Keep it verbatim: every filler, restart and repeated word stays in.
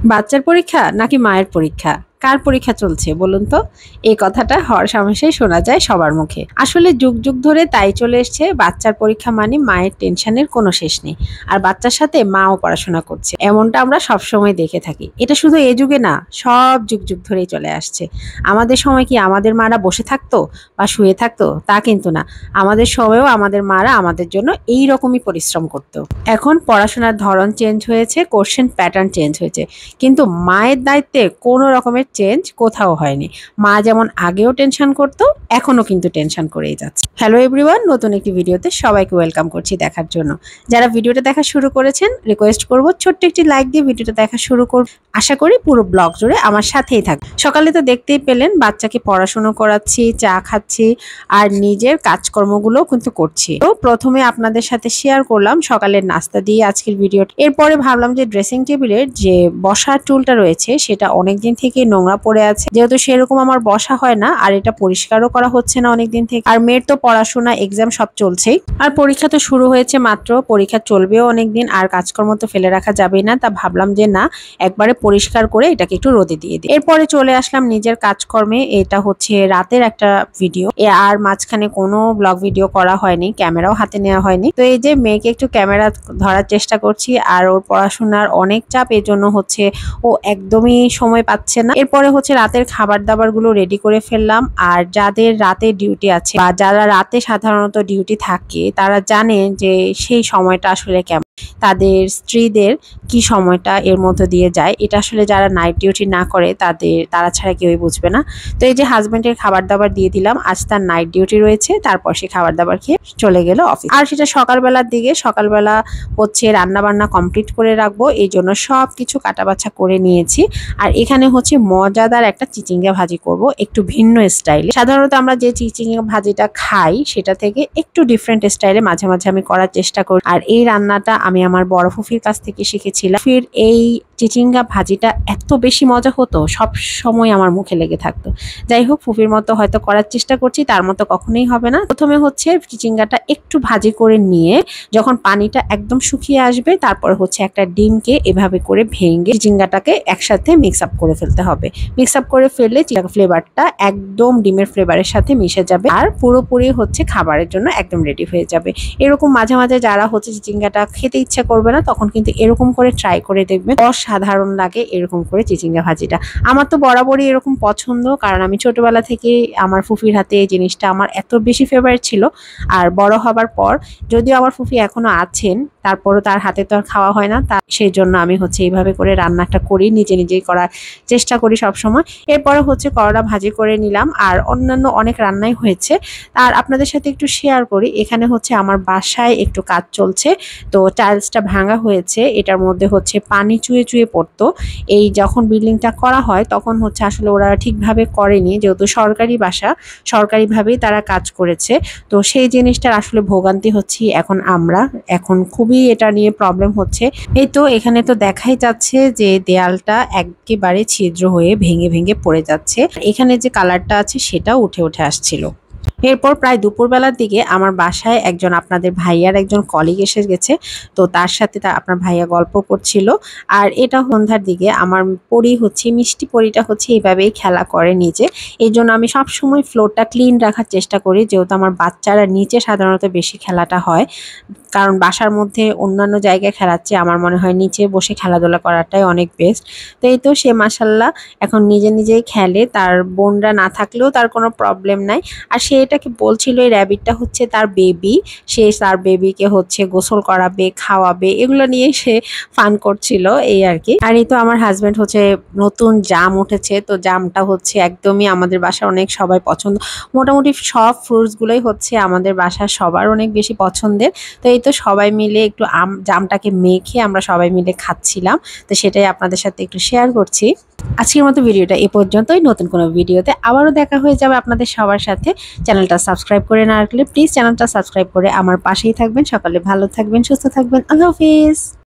বাচ্চার পরীক্ষা নাকি মায়ের পরীক্ষা, কার পরীক্ষা চলছে বলুন তো? এই কথাটা হর হামেশাই শোনা যায় সবার মুখে। আসলে যুগ যুগ ধরে তাই চলে এসছে, বাচ্চার পরীক্ষা মানে মায়ের টেনশনের কোনো শেষ নেই, আর বাচ্চার সাথে মাও পড়াশোনা করছে, এমনটা আমরা সবসময় দেখে থাকি। এটা শুধু এই যুগে না, সব যুগ যুগ ধরেই চলে আসছে। আমাদের সময় কি আমাদের মারা বসে থাকতো বা শুয়ে থাকতো? তা কিন্তু না। আমাদের সময়েও আমাদের মারা আমাদের জন্য এই রকমই পরিশ্রম করতো। এখন পড়াশোনার ধরন চেঞ্জ হয়েছে, কোশ্চেন প্যাটার্ন চেঞ্জ হয়েছে, কিন্তু মায়ের দায়িত্বে কোনো রকমের চেঞ্জ কোথাও হয়নি। মা যেমন আগেও টেনশন করতো, এখনো কিন্তু টেনশন করেই যাচ্ছে। হ্যালো এভরিওয়ান, নতুন একটি ভিডিওতে সবাইকে ওয়েলকাম করছি দেখার জন্য। যারা ভিডিওটা দেখা শুরু করেছেন, রিকোয়েস্ট করব ছোট্ট একটি লাইক দিয়ে ভিডিওটা দেখা শুরু করব। আশা করি পুরো ব্লগ জুড়ে আমার সাথেই থাকবে। সকালে তো দেখতেই পেলেন বাচ্চাকে পড়াশোনা করাচ্ছি, চা খাচ্ছি, আর নিজের কাজকর্মগুলো কিন্তু করছি। তো প্রথমে আপনাদের সাথে শেয়ার করলাম সকালের নাস্তা দিয়ে আজকের ভিডিও। এরপরে ভাবলাম যে ড্রেসিং টেবিলের যে বসার টুলটা রয়েছে সেটা অনেকদিন থেকে নোংরা পড়ে আছে, যেহেতু সেরকম আমার বসা হয় না, আর এটা পরিষ্কারও করা হচ্ছে না অনেকদিন থেকে। আর মেয়ের তো পড়াশোনা, এক্সাম সব চলছেই, আর পরীক্ষা তো শুরু হয়েছে মাত্র, পরীক্ষা চলবেও অনেকদিন, আর কাজকর্ম তো ফেলে রাখা যাবেই না। তা ভাবলাম যে না, একবারে পরিষ্কার করে এটাকে একটু রোদে দিয়ে দিই। এরপরে চলে আসলাম নিজের কাজকর্মে। এটা হচ্ছে রাতের একটা ভিডিও, আর মাঝখানে কোনো ব্লগ ভিডিও করা হয়নি, ক্যামেরাও হাতে নেওয়া হয়নি। তো এই যে মেয়েকে একটু ক্যামেরা ধরার চেষ্টা করছি, আর ওর পড়াশোনার অনেক চাপ, এর জন্য হচ্ছে ও একদমই সময় পাচ্ছে না। এরপরে হচ্ছে রাতের খাবার দাবার গুলো রেডি করে ফেললাম। আর যাদের রাতে ডিউটি আছে বা যারা রাতে সাধারণত ডিউটি থাকে, তারা জানে যে সেই সময়টা আসলে কেমন, তাদের স্ত্রীদের কি সময়টা এর মধ্যে দিয়ে যায়। এটা আসলে যারা নাইট ডিউটি না করে তাদের তারা ছাড়া কেউই বুঝবে না। তো এই যে হাজবেন্ডের খাবার দাবার দিয়ে দিলাম, আজ তার নাইট ডিউটি রয়েছে, তারপর সে খাবার দাবার খেয়ে চলে গেল অফিস। আর সেটা সকালবেলার দিকে, সকালবেলা হচ্ছে রান্না বান্না কমপ্লিট করে রাখবো, এই জন্য সব কিছু কাটা বাছা করে নিয়েছি। আর এখানে হচ্ছে মজাদার একটা চিচিঙ্গা ভাজি করব, একটু ভিন্ন স্টাইলে। সাধারণত আমরা যে চিচিঙ্গা ভাজিটা খাই সেটা থেকে একটু ডিফারেন্ট স্টাইলে মাঝে মাঝে আমি করার চেষ্টা করি। আর এই রান্নাটা আমি আমার বড় ফুফির কাছ থেকে শিখেছিলাম। ফির এই চিচিঙ্গা ভাজিটা এত বেশি মজা হতো, সব সময় আমার মুখে লেগে থাকতো। যাই হোক, ফুফির মতো হয়তো করার চেষ্টা করছি, তার মতো কখনোই হবে না। প্রথমে হচ্ছে চিচিঙ্গাটা একটু ভাজি করে নিয়ে যখন পানিটা একদম শুকিয়ে আসবে, তারপর হচ্ছে একটা ডিমকে এভাবে করে ভেঙে চিচিঙ্গাটাকে একসাথে মিক্স আপ করে ফেলতে হবে। মিক্স আপ করে ফেললে ফ্লেভারটা একদম ডিমের ফ্লেভারের সাথে মিশে যাবে, আর পুরোপুরি হচ্ছে খাবারের জন্য একদম রেডি হয়ে যাবে। এরকম মাঝে মাঝে যারা হচ্ছে চিচিঙ্গাটা খেতে ইচ্ছা করবে না, তখন কিন্তু এরকম করে ট্রাই করে দেখবেন, অসাধারণ লাগে এরকম করে চিচিঙ্গা ভাজিটা। আমার তো বরাবরই এরকম পছন্দ, কারণ আমি ছোটবেলা থেকে আমার ফুফির হাতে এই জিনিসটা আমার এত বেশি ফেভারিট ছিল। আর বড় হবার পর, যদিও আমার ফুফি এখনো আছেন, তারপরও তার হাতে তো আর খাওয়া হয় না, তা সেই জন্য আমি হচ্ছে এইভাবে করে রান্নাটা করি, নিজে নিজেই করার চেষ্টা করি সব সময়। এরপরে হচ্ছে করলা ভাজি করে নিলাম, আর অন্যান্য অনেক রান্নাই হয়েছে। আর আপনাদের সাথে একটু শেয়ার করি, এখানে হচ্ছে আমার বাসায় একটু কাজ চলছে, তো টাইলসটা ভাঙা হয়েছে, এটার মধ্যে হচ্ছে পানি চুয়ে চুয়ে পড়তো। এই যখন বিল্ডিংটা করা হয় তখন হচ্ছে আসলে ওরা ঠিকভাবে করেনি, যেহেতু সরকারি বাসা, সরকারিভাবেই তারা কাজ করেছে। তো সেই জিনিসটার আসলে ভোগান্তি হচ্ছে এখন আমরা, এখন খুবই এটা নিয়ে প্রবলেম হচ্ছে। এই তো এখানে তো দেখাই যাচ্ছে যে দেয়ালটা একেবারে ছিদ্র হয়ে ভেঙে ভেঙে পড়ে যাচ্ছে, এখানে যে কালারটা আছে সেটাও উঠে উঠে আসছিল। এরপর প্রায় দুপুরবেলার দিকে আমার বাসায় একজন আপনাদের ভাইয়ার একজন কলিগ এসে গেছে, তো তার সাথে তা আপনার ভাইয়া গল্প করছিল। আর এটা সন্ধ্যার দিকে আমার পরি হচ্ছে, মিষ্টি পরিটা হচ্ছে এইভাবেই খেলা করে নিচে, এই জন্য আমি সবসময় ফ্লোরটা ক্লিন রাখার চেষ্টা করি, যেহেতু আমার বাচ্চারা নিচে সাধারণত বেশি খেলাটা হয়, কারণ বাসার মধ্যে অন্যান্য জায়গায় খেলাচ্ছে, আমার মনে হয় নিচে বসে খেলাধুলা করাটাই অনেক বেস্ট। তো এই তো সে মাশাল্লাহ এখন নিজে নিজেই খেলে, তার বোনরা না থাকলেও তার কোনো প্রবলেম নাই। আর সে এটাকে বলছিল এই র্যাবিটটা হচ্ছে তার বেবি, সে তার বেবিকে হচ্ছে গোসল করাবে, খাওয়াবে, এগুলো নিয়ে সে ফান করছিল এই আর কি। আর এই তো আমার হাজব্যান্ড হচ্ছে নতুন জাম উঠেছে, তো জামটা হচ্ছে একদমই আমাদের বাসার অনেক সবাই পছন্দ, মোটামুটি সব ফ্রুটসগুলোই হচ্ছে আমাদের বাসার সবার অনেক বেশি পছন্দের। তো এই তো সবাই মিলে একটু আম জামটাকে মেখে আমরা সবাই মিলে খাচ্ছিলাম, তো সেটাই আপনাদের সাথে একটু শেয়ার করছি। আজকের মতো ভিডিওটা এ পর্যন্তই, নতুন কোনো ভিডিওতে আবারও দেখা হয়ে যাবে আপনাদের সবার সাথে। চ্যানেলটা সাবস্ক্রাইব করে না রাখলে প্লিজ চ্যানেলটা সাবস্ক্রাইব করে আমার পাশেই থাকবেন। সকালে ভালো থাকবেন, সুস্থ থাকবেন, আল্লাহ হাফিজ।